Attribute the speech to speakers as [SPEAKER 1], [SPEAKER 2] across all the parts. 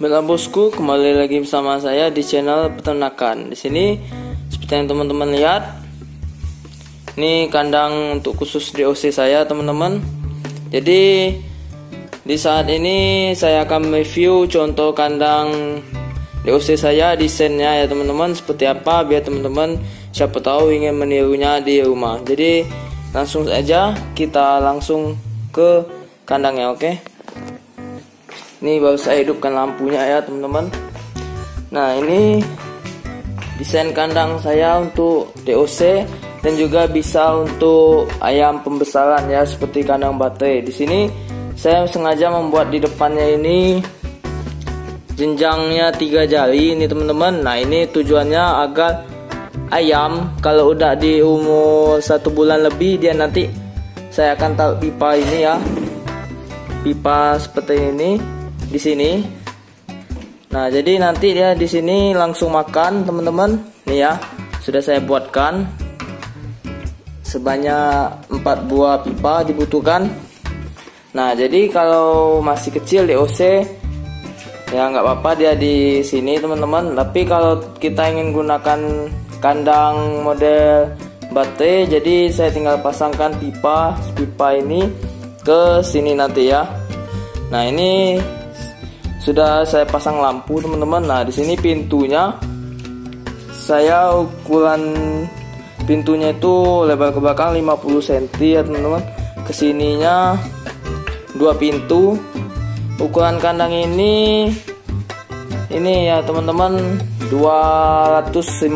[SPEAKER 1] Bella bosku, kembali lagi bersama saya di channel peternakan. Di sini seperti yang teman-teman lihat, ini kandang untuk khusus DOC saya, teman-teman. Jadi di saat ini saya akan review contoh kandang DOC saya, desainnya ya teman-teman, seperti apa, biar teman-teman siapa tahu ingin menirunya di rumah. Jadi langsung saja kita langsung ke kandangnya, oke? Ini baru saya hidupkan lampunya ya teman-teman. Nah, ini desain kandang saya untuk DOC dan juga bisa untuk ayam pembesaran ya, seperti kandang baterai. Di sini saya sengaja membuat di depannya ini jenjangnya 3 jari ini teman-teman. Nah, ini tujuannya agar ayam kalau udah di umur 1 bulan lebih, dia nanti saya akan taruh pipa ini ya, pipa seperti ini di sini. Nah, jadi nanti dia di sini langsung makan teman-teman. Nih ya, sudah saya buatkan sebanyak 4 buah pipa dibutuhkan. Nah, jadi kalau masih kecil DOC ya nggak apa-apa dia di sini teman-teman. Tapi kalau kita ingin gunakan kandang model baterai, jadi saya tinggal pasangkan pipa ini ke sini nanti ya. Nah, ini sudah saya pasang lampu teman-teman. Nah, di sini pintunya saya ukuran pintunya itu lebar ke belakang 50 cm ya teman-teman. Kesininya 2 pintu. Ukuran kandang ini ya teman-teman 250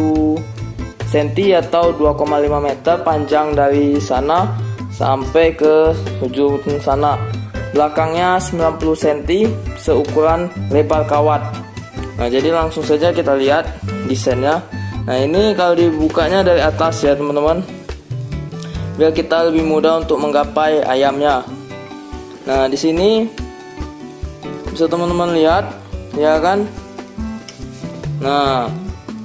[SPEAKER 1] cm atau 2,5 meter panjang dari sana sampai ke ujung sana. Belakangnya 90 cm seukuran lebar kawat. Nah, jadi langsung saja kita lihat desainnya. Nah, ini kalau dibukanya dari atas ya teman-teman, biar kita lebih mudah untuk menggapai ayamnya. Nah, di sini bisa teman-teman lihat ya kan. Nah,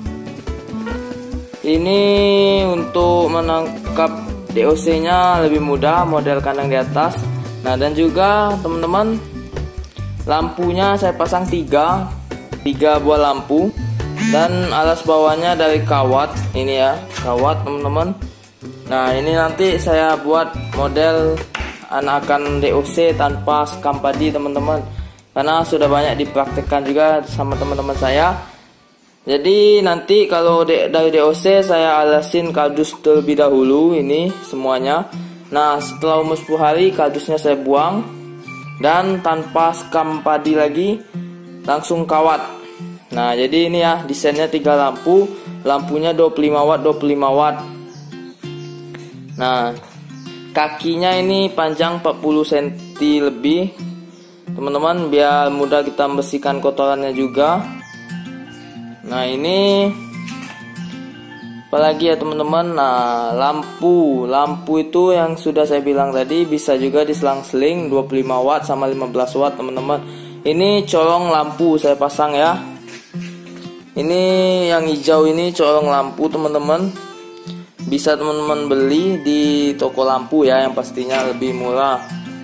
[SPEAKER 1] ini untuk menangkap DOC-nya lebih mudah, model kandang di atas. Nah, dan juga teman-teman, lampunya saya pasang 3 buah lampu, dan alas bawahnya dari kawat ini ya, kawat teman-teman. Nah, ini nanti saya buat model anakan DOC tanpa skam padi teman-teman, karena sudah banyak dipraktekkan juga sama teman-teman saya. Jadi nanti kalau dari DOC saya alasin kardus terlebih dahulu ini semuanya. Nah, setelah umur 10 hari kardusnya saya buang, dan tanpa skam padi lagi, langsung kawat. Nah, jadi ini ya desainnya 3 lampu, lampunya 25 watt 25 watt. Nah, kakinya ini panjang 40 cm lebih teman-teman, biar mudah kita membersihkan kotorannya juga. Nah, ini apalagi ya teman-teman. Nah, lampu itu yang sudah saya bilang tadi, bisa juga diselang-seling 25 watt sama 15 watt teman-teman. Ini colong lampu saya pasang ya. Ini yang hijau ini colong lampu teman-teman, bisa teman-teman beli di toko lampu ya, yang pastinya lebih murah.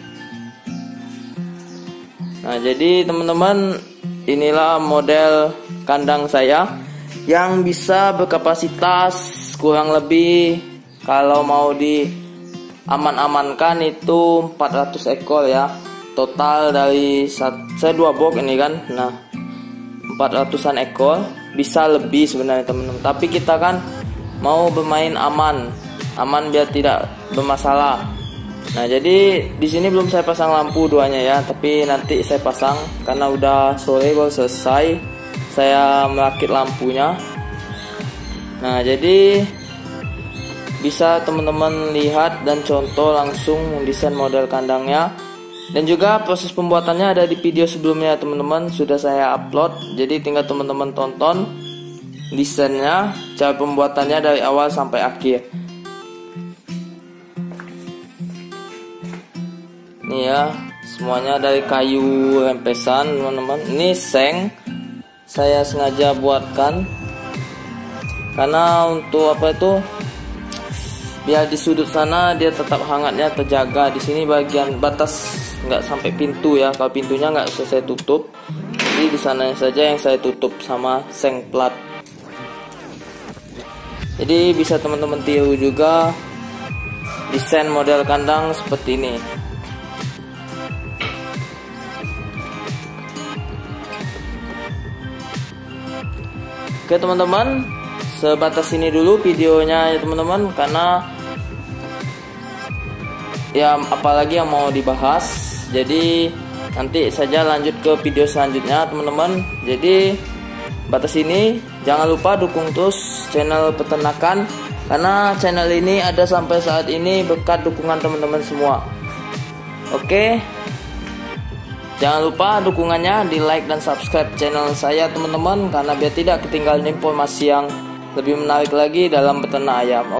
[SPEAKER 1] Nah, jadi teman-teman, inilah model kandang saya yang bisa berkapasitas kurang lebih, kalau mau di aman-amankan itu 400 ekor ya. Total dari saya 2 box ini kan. Nah, 400-an ekor, bisa lebih sebenarnya teman-teman. Tapi kita kan mau bermain aman biar tidak bermasalah. Nah, jadi di sini belum saya pasang lampu duanya ya, tapi nanti saya pasang karena udah sore baru selesai saya merakit lampunya. Nah, jadi bisa teman-teman lihat dan contoh langsung desain model kandangnya, dan juga proses pembuatannya ada di video sebelumnya teman-teman, sudah saya upload. Jadi tinggal teman-teman tonton desainnya, cara pembuatannya dari awal sampai akhir. Nih ya, semuanya dari kayu rempesan teman-teman. Ini seng saya sengaja buatkan karena untuk apa itu, biar di sudut sana dia tetap hangatnya terjaga. Di sini bagian batas nggak sampai pintu ya. Kalau pintunya nggak usah saya tutup, jadi di sana saja yang saya tutup sama seng plat. Jadi bisa teman-teman tiru juga desain model kandang seperti ini. Oke teman-teman, sebatas ini dulu videonya ya teman-teman, karena ya apalagi yang mau dibahas. Jadi nanti saja lanjut ke video selanjutnya teman-teman. Jadi batas ini jangan lupa dukung terus channel peternakan, karena channel ini ada sampai saat ini berkat dukungan teman-teman semua. Oke, jangan lupa dukungannya di like dan subscribe channel saya teman-teman, karena biar tidak ketinggalan informasi yang lebih menarik lagi dalam peternak ayam.